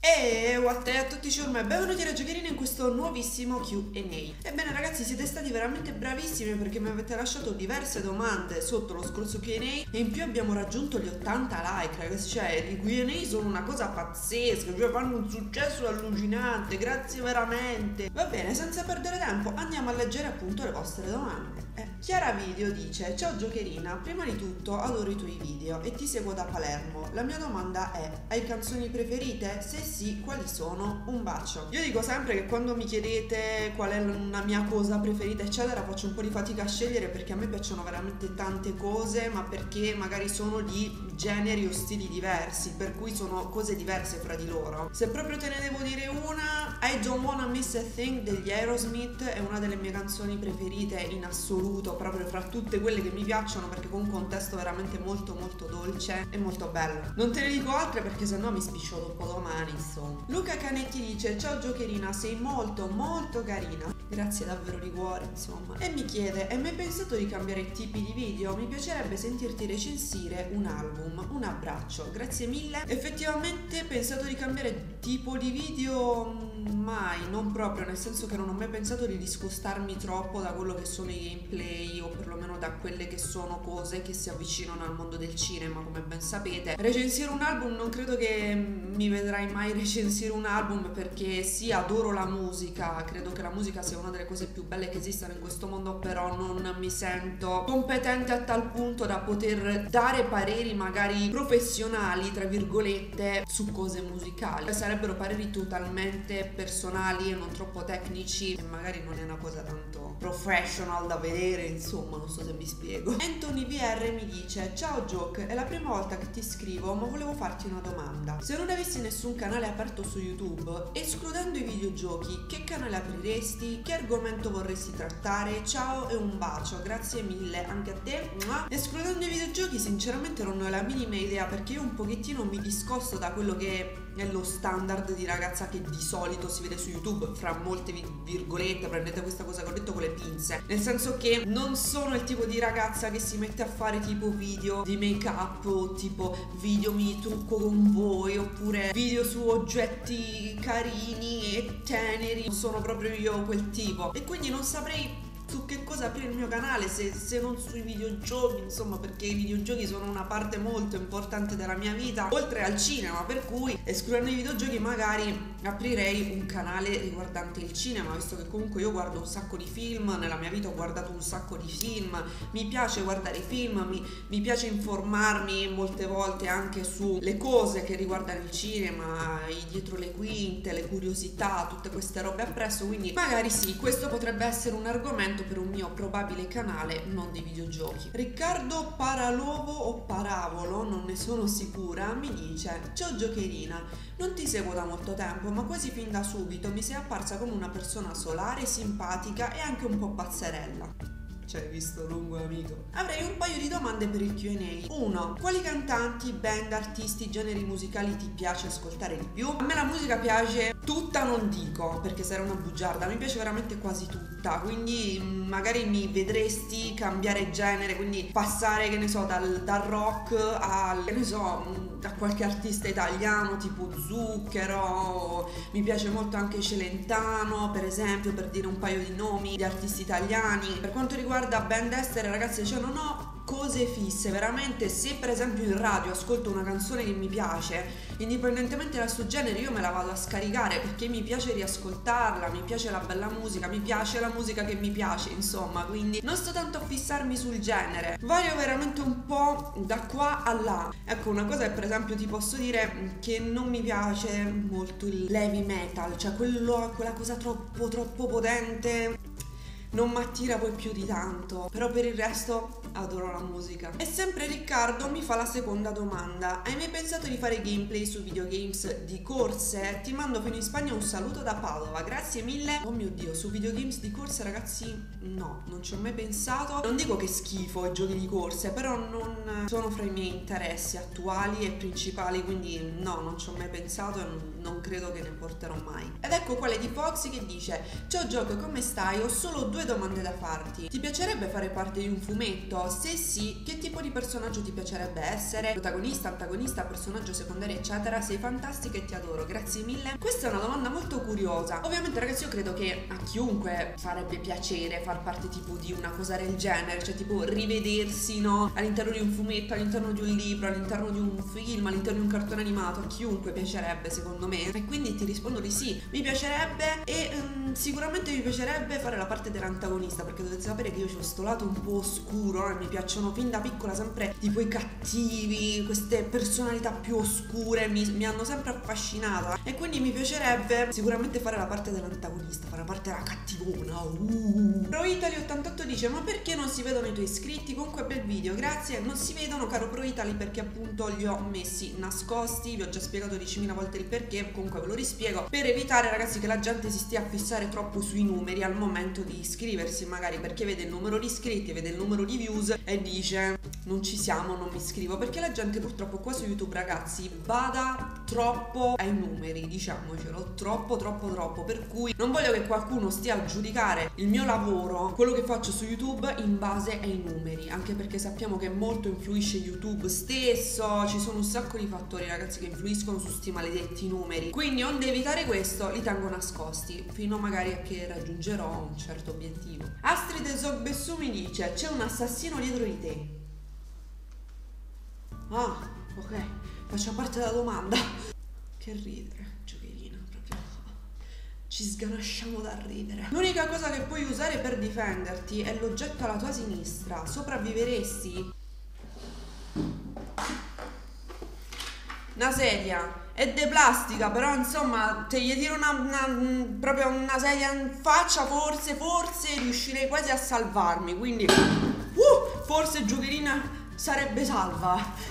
E what a tutti ciurma e benvenuti a Giocherino in questo nuovissimo Q&A. Ebbene ragazzi, siete stati veramente bravissimi perché mi avete lasciato diverse domande sotto lo scorso Q&A e in più abbiamo raggiunto gli 80 like ragazzi, cioè i Q&A sono una cosa pazzesca, cioè fanno un successo allucinante, grazie veramente. Va bene, senza perdere tempo andiamo a leggere appunto le vostre domande. Chiara Video dice: ciao Giocherina, prima di tutto adoro i tuoi video e ti seguo da Palermo. La mia domanda è: hai canzoni preferite? Se sì, quali sono? Un bacio. Io dico sempre che quando mi chiedete qual è una mia cosa preferita eccetera faccio un po' di fatica a scegliere perché a me piacciono veramente tante cose, ma perché magari sono di generi o stili diversi, per cui sono cose diverse fra di loro. Se proprio te ne devo dire una, I Don't Wanna Miss a Thing degli Aerosmith è una delle mie canzoni preferite in assoluto, proprio fra tutte quelle che mi piacciono, perché comunque ha un testo veramente molto molto dolce e molto bello. Non te ne dico altre perché sennò mi spicciolo un po' domani, insomma. Luca Canetti dice: ciao Giocherina, sei molto molto carina. Grazie davvero di cuore, insomma. E mi chiede: hai mai pensato di cambiare tipi di video? Mi piacerebbe sentirti recensire un album. Un abbraccio, grazie mille. Effettivamente pensato di cambiare tipo di video? Mai, non proprio, nel senso che non ho mai pensato di discostarmi troppo da quello che sono i gameplay o perlomeno da quelle che sono cose che si avvicinano al mondo del cinema, come ben sapete. Recensire un album non credo che mi vedrai mai recensire un album, perché sì, adoro la musica, credo che la musica sia una delle cose più belle che esistano in questo mondo, però non mi sento competente a tal punto da poter dare pareri magari professionali, tra virgolette, su cose musicali. Sarebbero pareri totalmente personali e non troppo tecnici e magari non è una cosa tanto professional da vedere, insomma, non so se mi spiego. Anthony VR mi dice: ciao Joke, è la prima volta che ti scrivo ma volevo farti una domanda. Se non avessi nessun canale aperto su YouTube, escludendo i videogiochi, che canale apriresti? Che argomento vorresti trattare? Ciao e un bacio, grazie mille anche a te. Escludendo i videogiochi sinceramente non ho la minima idea, perché io un pochettino mi discosto da quello che è lo standard di ragazza che di solito si vede su YouTube, fra molte virgolette, prendete questa cosa che ho detto con le pinze, nel senso che non sono il tipo di ragazza che si mette a fare tipo video di make up o tipo video mi trucco con voi oppure video su oggetti carini e teneri. Non sono proprio io quel tipo e quindi non saprei su che cosa aprire il mio canale se non sui videogiochi, insomma, perché i videogiochi sono una parte molto importante della mia vita oltre al cinema, per cui escludendo i videogiochi magari aprirei un canale riguardante il cinema, visto che comunque io guardo un sacco di film, nella mia vita ho guardato un sacco di film, mi piace guardare i film, mi piace informarmi molte volte anche sulle cose che riguardano il cinema, i dietro le quinte, le curiosità, tutte queste robe appresso, quindi magari sì, questo potrebbe essere un argomento per un mio probabile canale non di videogiochi. Riccardo Paralovo o Paravolo, non ne sono sicura, mi dice: ciao Giocherina, non ti seguo da molto tempo ma quasi fin da subito mi sei apparsa come una persona solare, simpatica e anche un po' pazzerella. Cioè, visto lungo amico. Avrei un paio di domande per il Q&A. 1. Quali cantanti, band, artisti, generi musicali ti piace ascoltare di più? A me la musica piace tutta, non dico, perché sarà una bugiarda, mi piace veramente quasi tutta, quindi magari mi vedresti cambiare genere, quindi passare, che ne so, dal rock al, che ne so, a qualche artista italiano tipo Zucchero. Mi piace molto anche Celentano, per esempio, per dire un paio di nomi di artisti italiani. Per quanto riguarda band estere, ragazzi, cioè non ho cose fisse, veramente. Se per esempio in radio ascolto una canzone che mi piace, indipendentemente dal suo genere, io me la vado a scaricare perché mi piace riascoltarla, mi piace la bella musica, mi piace la musica che mi piace, insomma, quindi non sto tanto a fissarmi sul genere, vario veramente un po' da qua a là. Ecco, una cosa è, per esempio, ti posso dire che non mi piace molto il heavy metal, cioè quella cosa troppo potente non mi attira poi più di tanto, però per il resto adoro la musica. E sempre Riccardo mi fa la seconda domanda: hai mai pensato di fare gameplay su videogames di corse? Ti mando fino in Spagna un saluto da Padova, grazie mille. Oh mio Dio, su videogames di corse ragazzi no, non ci ho mai pensato. Non dico che schifo i giochi di corse, però non sono fra i miei interessi attuali e principali, quindi no, non ci ho mai pensato e non credo che ne porterò mai. Ed ecco quale di Foxy che dice: ciao Gioco, come stai? Ho solo due domande da farti. Ti piacerebbe fare parte di un fumetto? chiesto se sì, che tipo di personaggio ti piacerebbe essere, protagonista, antagonista, personaggio secondario eccetera. Sei fantastica e ti adoro, grazie mille. Questa è una domanda molto curiosa. Ovviamente ragazzi io credo che a chiunque farebbe piacere far parte tipo di una cosa del genere, cioè tipo rivedersi, no, all'interno di un fumetto, all'interno di un libro, all'interno di un film, all'interno di un cartone animato. A chiunque piacerebbe secondo me, e quindi ti rispondo di sì, mi piacerebbe. E sicuramente mi piacerebbe fare la parte dell'antagonista, perché dovete sapere che io ho sto lato un po' oscuro, mi piacciono fin da piccola sempre tipo i cattivi, queste personalità più oscure mi hanno sempre affascinata, e quindi mi piacerebbe sicuramente fare la parte dell'antagonista, fare la parte della cattivona. ProItali88 dice: ma perché non si vedono i tuoi iscritti? Comunque bel video, grazie. Non si vedono, caro ProItali, perché appunto li ho messi nascosti, vi ho già spiegato 10.000 volte il perché, comunque ve lo rispiego, per evitare ragazzi che la gente si stia a fissare troppo sui numeri al momento di iscriversi, magari perché vede il numero di iscritti, vede il numero di views e dice non ci siamo, non mi iscrivo, perché la gente purtroppo qua su YouTube ragazzi bada troppo ai numeri, diciamocelo, troppo, per cui non voglio che qualcuno stia a giudicare il mio lavoro, quello che faccio su YouTube, in base ai numeri, anche perché sappiamo che molto influisce YouTube stesso, ci sono un sacco di fattori ragazzi che influiscono su sti maledetti numeri, quindi onde evitare questo li tengo nascosti fino magari a che raggiungerò un certo obiettivo. Astrid Zogbessu mi dice: c'è un assassino dietro di te. Ah, ok, faccia parte della domanda. Che ridere, giocherina, proprio ci sganasciamo da ridere. L'unica cosa che puoi usare per difenderti è l'oggetto alla tua sinistra. Sopravviveresti? Una sedia è de plastica, però insomma te gli tiro proprio una sedia in faccia, forse riuscirei quasi a salvarmi, quindi forse giocherina sarebbe salva.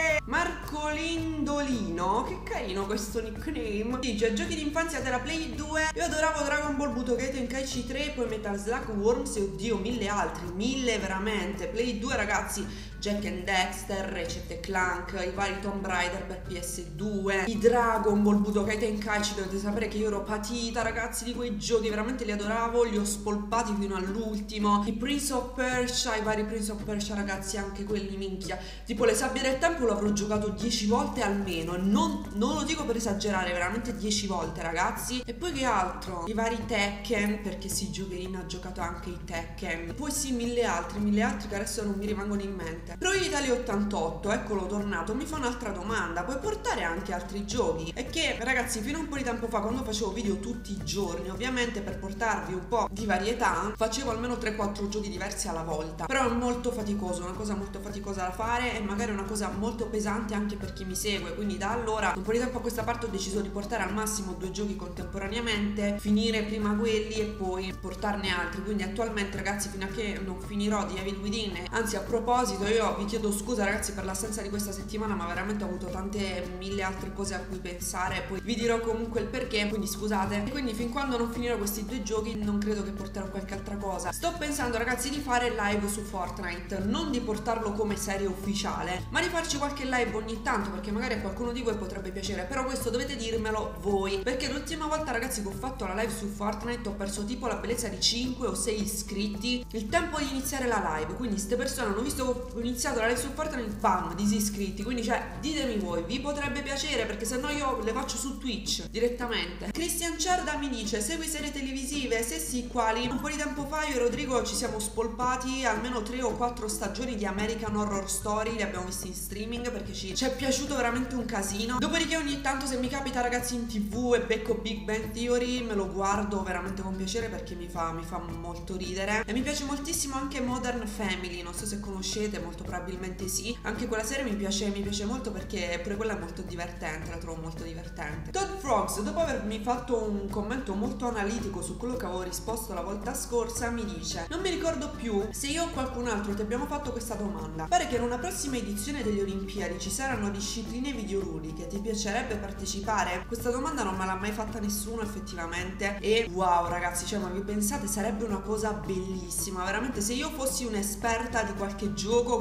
Marcolindolino, che carino questo nickname, dice: giochi d'infanzia della Play 2, io adoravo Dragon Ball Budokai Tenkaichi 3, poi Metal Slug Worms e oddio mille altri, mille veramente. Play 2 ragazzi, Jack and Dexter, Ratchet & Clank, i vari Tomb Raider per PS2, i Dragon Ball Budokai Tenkaichi, dovete sapere che io ero patita ragazzi di quei giochi, veramente li adoravo, li ho spolpati fino all'ultimo. I Prince of Persia, i vari Prince of Persia ragazzi, anche quelli minchia, tipo le sabbie del tempo l'avrò giocato 10 volte almeno, non lo dico per esagerare, veramente 10 volte ragazzi. E poi che altro? I vari Tekken, perché sì, giocherina ha giocato anche i Tekken, poi sì mille altri che adesso non mi rimangono in mente. ProItali88, eccolo tornato, mi fa un'altra domanda: puoi portare anche altri giochi? E che ragazzi fino a un po' di tempo fa, quando facevo video tutti i giorni, ovviamente per portarvi un po' di varietà facevo almeno 3-4 giochi diversi alla volta, però è molto faticoso, una cosa molto faticosa da fare e magari una cosa molto pesante anche per chi mi segue, quindi da allora un po' di tempo a questa parte ho deciso di portare al massimo 2 giochi contemporaneamente, finire prima quelli e poi portarne altri. Quindi attualmente ragazzi, fino a che non finirò di Evil Within, anzi a proposito io vi chiedo scusa ragazzi per l'assenza di questa settimana, ma veramente ho avuto tante mille altre cose a cui pensare, poi vi dirò comunque il perché, quindi scusate. E quindi fin quando non finirò questi 2 giochi non credo che porterò qualche altra cosa. Sto pensando ragazzi di fare live su Fortnite, non di portarlo come serie ufficiale, ma di farci qualche live ogni tanto, perché magari a qualcuno di voi potrebbe piacere, però questo dovete dirmelo voi, perché l'ultima volta ragazzi che ho fatto la live su Fortnite ho perso tipo la bellezza di 5 o 6 iscritti il tempo di iniziare la live, quindi queste persone hanno visto che ho iniziato la live su Fortnite, bam, disiscritti. Quindi cioè ditemi voi, vi potrebbe piacere, perché se no io le faccio su Twitch direttamente. Christian Cerda mi dice: segui serie televisive? Se sì, quali? Un po' di tempo fa io e Rodrigo ci siamo spolpati almeno 3 o 4 stagioni di American Horror Story, li abbiamo visti in streaming perché ci è piaciuto veramente un casino. Dopodiché ogni tanto se mi capita ragazzi in TV e becco Big Bang Theory me lo guardo veramente con piacere, perché mi fa molto ridere. E mi piace moltissimo anche Modern Family, non so se conoscete, molto probabilmente sì, anche quella serie mi piace molto, perché pure quella è molto divertente, la trovo molto divertente. Todd Frogs, dopo avermi fatto un commento molto analitico su quello che avevo risposto la volta scorsa, mi dice: non mi ricordo più se io o qualcun altro ti abbiamo fatto questa domanda, pare che in una prossima edizione delle Olimpiadi ci saranno discipline videoludiche, ti piacerebbe partecipare? Questa domanda non me l'ha mai fatta nessuno effettivamente, e wow ragazzi, cioè ma vi pensate, sarebbe una cosa bellissima veramente. Se io fossi un'esperta di qualche gioco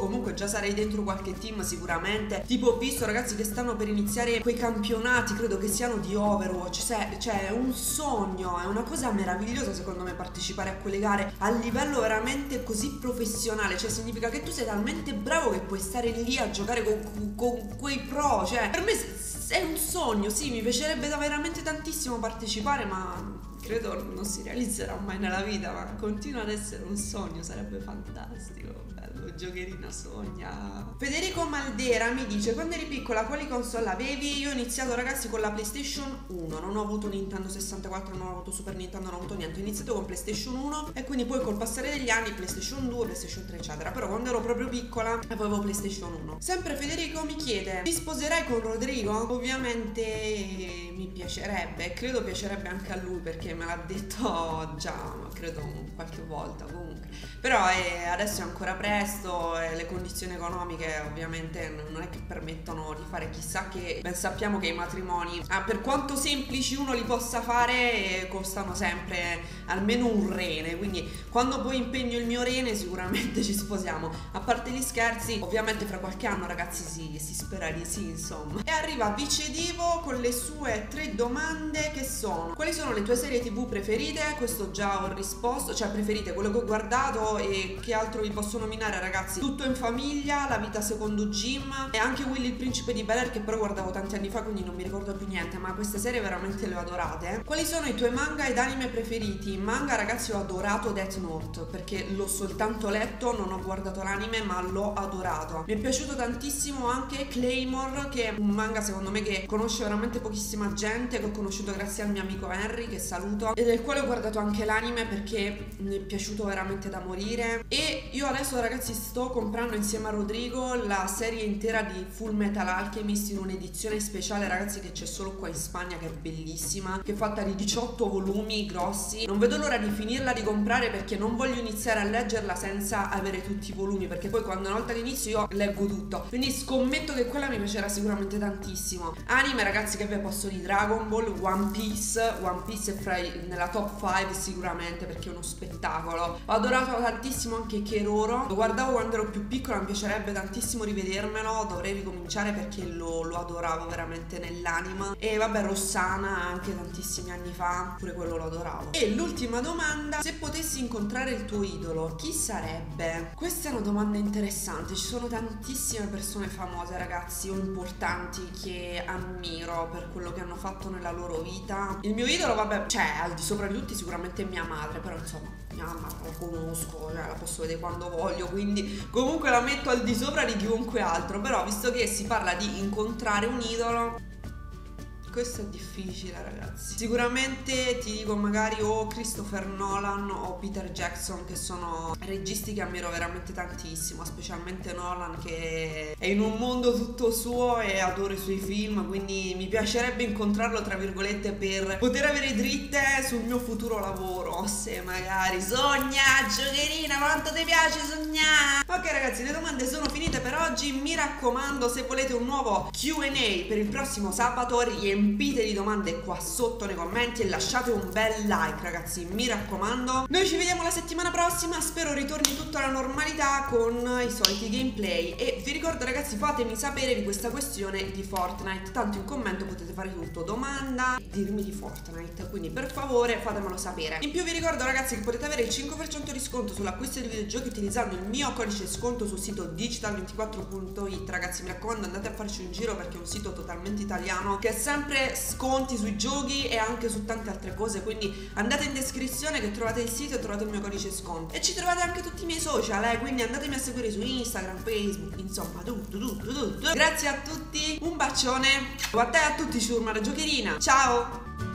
comunque già sarei dentro qualche team sicuramente. Tipo ho visto ragazzi che stanno per iniziare quei campionati, credo che siano di Overwatch, cioè è un sogno, è una cosa meravigliosa secondo me partecipare a quelle gare a livello veramente così professionale, cioè significa che tu sei talmente bravo che puoi stare lì a giocare con quei pro, cioè per me è un sogno, sì, mi piacerebbe veramente tantissimo partecipare, ma credo non si realizzerà mai nella vita, ma continua ad essere un sogno, sarebbe fantastico, bello, Giocherina sogna. Federico Maldera mi dice: quando eri piccola quali console avevi? Io ho iniziato ragazzi con la PlayStation 1, non ho avuto Nintendo 64, non ho avuto Super Nintendo, non ho avuto niente, ho iniziato con PlayStation 1 e quindi poi col passare degli anni PlayStation 2, PlayStation 3 eccetera, però quando ero proprio piccola avevo PlayStation 1. Sempre Federico mi chiede: ti sposerai con Rodrigo? Ovviamente mi piacerebbe, credo piacerebbe anche a lui perché me l'ha detto già, credo qualche volta comunque, però adesso è ancora presto e le condizioni economiche ovviamente non è che permettono di fare chissà che. Ben sappiamo che i matrimoni, per quanto semplici uno li possa fare, costano sempre almeno un rene, quindi quando poi impegno il mio rene sicuramente ci sposiamo. A parte gli scherzi, ovviamente fra qualche anno ragazzi si spera di sì, insomma. E arriva Vicedivo con le sue 3 domande che sono: quali sono le tue serie TV preferite? Questo già ho risposto, cioè preferite, quello che ho guardato. E che altro vi posso nominare ragazzi? Tutto in famiglia, La vita secondo Jim e anche Willy il principe di Bel-Air, che però guardavo tanti anni fa quindi non mi ricordo più niente, ma queste serie veramente le ho adorate. Quali sono i tuoi manga ed anime preferiti? Manga ragazzi, ho adorato Death Note perché l'ho soltanto letto, non ho guardato l'anime, ma l'ho adorato. Mi è piaciuto tantissimo anche Claymore, che è un manga secondo me che conosce veramente pochissima gente, che ho conosciuto grazie al mio amico Henry, che saluto, e del quale ho guardato anche l'anime perché mi è piaciuto veramente da morire. E io adesso ragazzi sto comprando insieme a Rodrigo la serie intera di Full Metal Alchemist in un'edizione speciale ragazzi che c'è solo qua in Spagna, che è bellissima, che è fatta di 18 volumi grossi. Non vedo l'ora di finirla, di comprare, perché non voglio iniziare a leggerla senza avere tutti i volumi, perché poi quando una volta che inizio io leggo tutto, quindi scommetto che quella mi piacerà sicuramente tantissimo. Anime ragazzi, che vi posso di Dragon Ball, One Piece è nella top 5 sicuramente perché è uno spettacolo. Ho adorato tantissimo anche Keroro, lo guardavo quando ero più piccola, mi piacerebbe tantissimo rivedermelo, dovrei ricominciare perché lo adoravo veramente nell'anima. E vabbè, Rossana anche tantissimi anni fa, pure quello lo adoravo. E l'ultima domanda: se potessi incontrare il tuo idolo, chi sarebbe? Questa è una domanda interessante, ci sono tantissime persone famose ragazzi o importanti che ammiro per quello che hanno fatto nella loro vita. Il mio idolo vabbè, cioè al di sopra di tutti sicuramente mia madre, però insomma mia mamma la conosco, cioè la posso vedere quando voglio, quindi comunque la metto al di sopra di chiunque altro. Però visto che si parla di incontrare un idolo, questo è difficile ragazzi. Sicuramente ti dico magari o Christopher Nolan o Peter Jackson, che sono registi che ammiro veramente tantissimo, specialmente Nolan che è in un mondo tutto suo e adoro i suoi film, quindi mi piacerebbe incontrarlo tra virgolette per poter avere dritte sul mio futuro lavoro, se magari. Sogna Giocherina, quanto ti piace sognare? Ok ragazzi, le domande sono finite per oggi. Mi raccomando, se volete un nuovo Q&A per il prossimo sabato, riempite di domande qua sotto nei commenti e lasciate un bel like ragazzi, mi raccomando. Noi ci vediamo la settimana prossima, spero ritorni tutta la normalità con i soliti gameplay. E vi ricordo ragazzi, fatemi sapere di questa questione di Fortnite, tanto in commento potete fare tutto, domanda, dirmi di Fortnite, quindi per favore fatemelo sapere. In più vi ricordo ragazzi che potete avere il 5% di sconto sull'acquisto di videogiochi utilizzando il mio codice sconto sul sito digital24.it. ragazzi, mi raccomando, andate a farci un giro perché è un sito totalmente italiano che ha sempre sconti sui giochi e anche su tante altre cose, quindi andate in descrizione che trovate il sito e trovate il mio codice sconto, e ci trovate anche tutti i miei social, quindi andatemi a seguire su Instagram, Facebook, insomma tutto. Grazie a tutti, un bacione a te e a tutti, ciurma da Giocherina, ciao!